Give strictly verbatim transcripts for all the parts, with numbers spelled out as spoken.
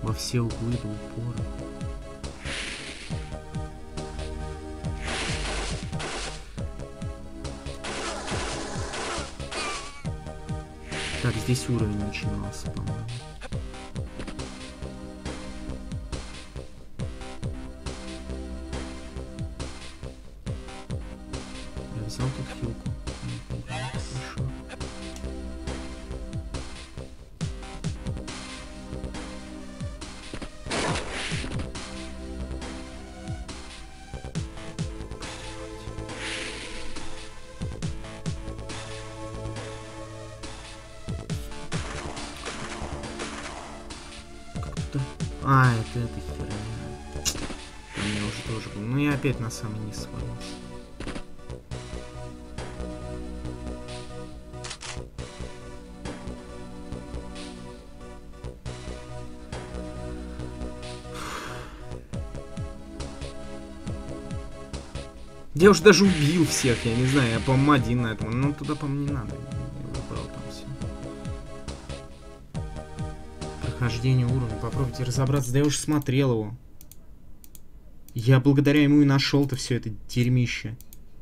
Во все углы до упора. Так, здесь уровень начинался, по-моему. Я взял тут хилку. Хорошо. А, это эта херня. У меня уже тоже был. Ну я опять на самый низ свалился. Я уже даже убил всех, я не знаю, я, по-моему, один на этом. Ну туда, по-моему, не надо. Я выбрал там все. Прохождение уровня. Попробуйте разобраться. Да я уже смотрел его. Я благодаря ему и нашел-то все это дерьмище.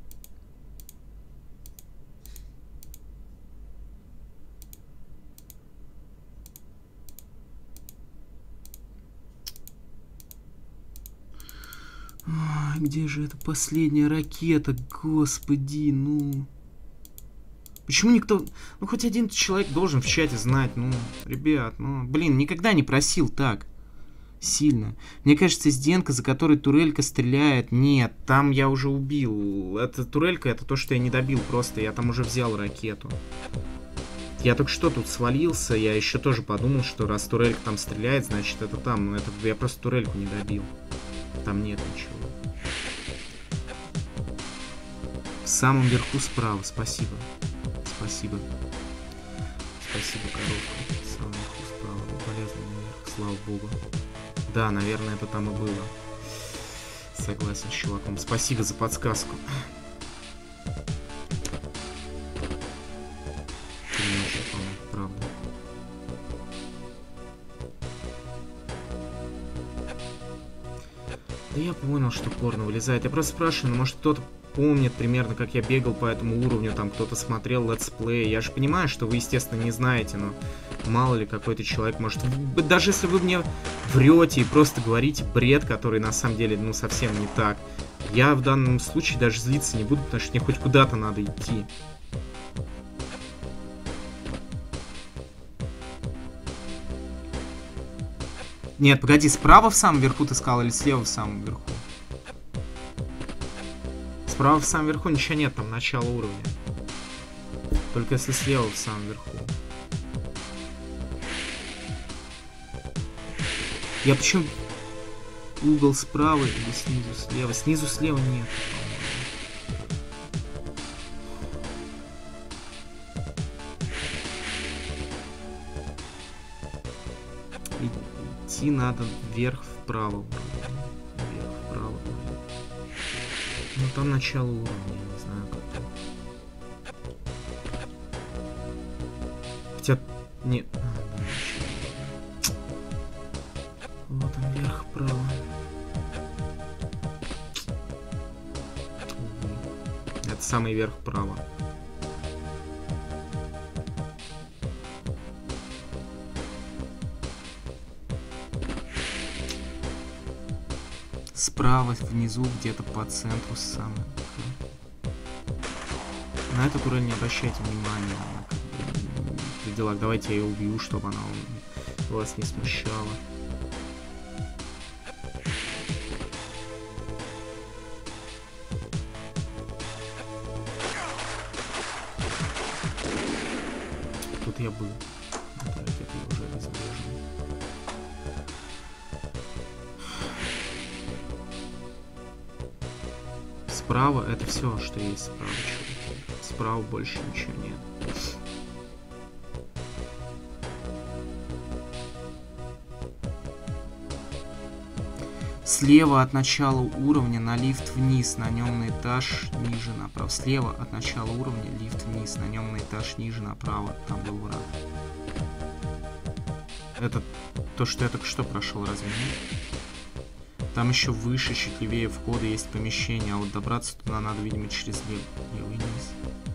Ой, где же эта последняя ракета? Господи, ну... Почему никто... Ну, хоть один человек должен в чате знать. Ну, ребят, ну... Блин, никогда не просил так сильно. Мне кажется, Сденка, за которой турелька стреляет... Нет, там я уже убил. Это турелька, это то, что я не добил просто. Я там уже взял ракету. Я только что тут свалился. Я еще тоже подумал, что раз турелька там стреляет, значит, это там. Но это я просто турельку не добил. Там нет ничего. В самом верху справа. Спасибо. Спасибо. Спасибо, коробка. В самом верху справа. Полезный наверх. Слава богу. Да, наверное, это там и было. Согласен с чуваком. Спасибо за подсказку. Правда. Да я понял, что порно вылезает. Я просто спрашиваю, ну может кто-то помнит примерно, как я бегал по этому уровню, там кто-то смотрел летсплей. Я же понимаю, что вы, естественно, не знаете, но мало ли какой-то человек может... Даже если вы мне врете и просто говорите бред, который на самом деле, ну, совсем не так, я в данном случае даже злиться не буду, потому что мне хоть куда-то надо идти. Нет, погоди, справа в самом верху ты сказал или слева в самом верху? Справа в самом верху ничего нет, там начало уровня. Только если слева в самом верху. Я почему... Угол справа или снизу слева? Снизу слева нет. Идти надо вверх вправо. Вверх вправо. Ну там начало уровня, я не знаю как там. Хотя... Нет. Вот он, вверх вправо. Это самый верх вправо. Справа, внизу, где-то по центру самый. На этот уровень не обращайте внимания. При делах, давайте я ее убью, чтобы она вас не смущала. Тут я был. Это я уже разбежал. Справа это все, что есть справа. Справа больше ничего нет. Слева от начала уровня на лифт вниз, на нем на этаж ниже направо. Слева от начала уровня лифт вниз, на нем на этаж ниже направо. Там был враг. Это то, что я только что прошел, разве нет? Там еще выше, чуть левее входа есть помещение, а вот добраться туда надо, видимо, через лев... левый низ.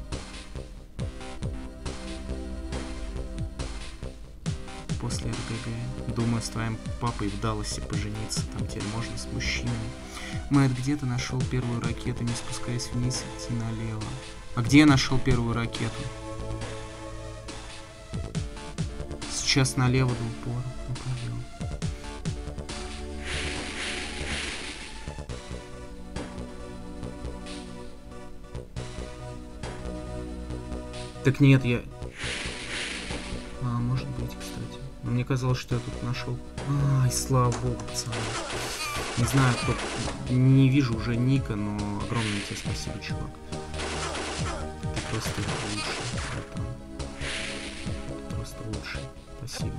После РГГ. Думаю, с твоим папой в Далласе пожениться. Там теперь можно с мужчинами. Мэтт, где ты нашел первую ракету, не спускаясь вниз, идти налево? А где я нашел первую ракету? Сейчас налево до упора. Ну, пойдем. Так нет, я... А, может быть, кстати. Но мне казалось, что я тут нашел. Ай, слава богу, пацаны. Не знаю, кто... Не вижу уже ника, но огромное тебе спасибо, чувак. Ты просто лучший, братан. Ты просто лучший. Спасибо.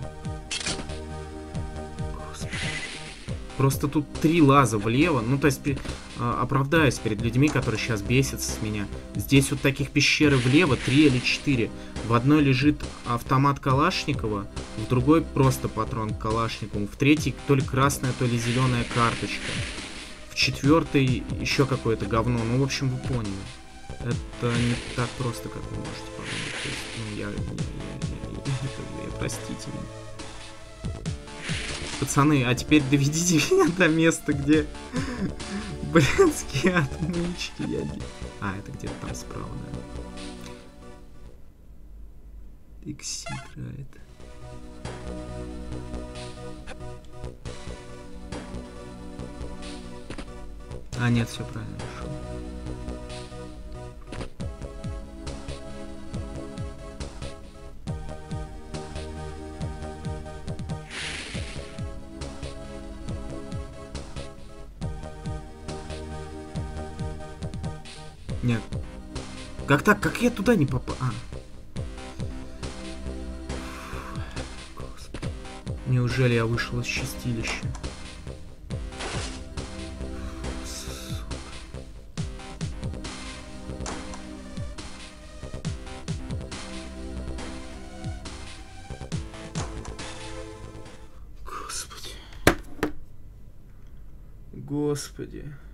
Господи. Просто тут три лаза влево. Ну, то есть, оправдаюсь перед людьми, которые сейчас бесятся с меня. Здесь вот таких пещеры влево, три или четыре. В одной лежит автомат Калашникова, в другой просто патрон к Калашникову, в третьей то ли красная, то ли зеленая карточка. В четвертой еще какое-то говно. Ну, в общем, вы поняли. Это не так просто, как вы можете подумать. То есть, ну, я... я, я, я, я, я простите меня. Пацаны, а теперь доведите меня до места, где... Блинские отмычки. Я не... А, это где-то там справа, да. Икси играет. А, нет, все правильно нашел. Нет. Как так? Как я туда не попал? А. Господи. Неужели я вышел из чистилища? Господи. Господи.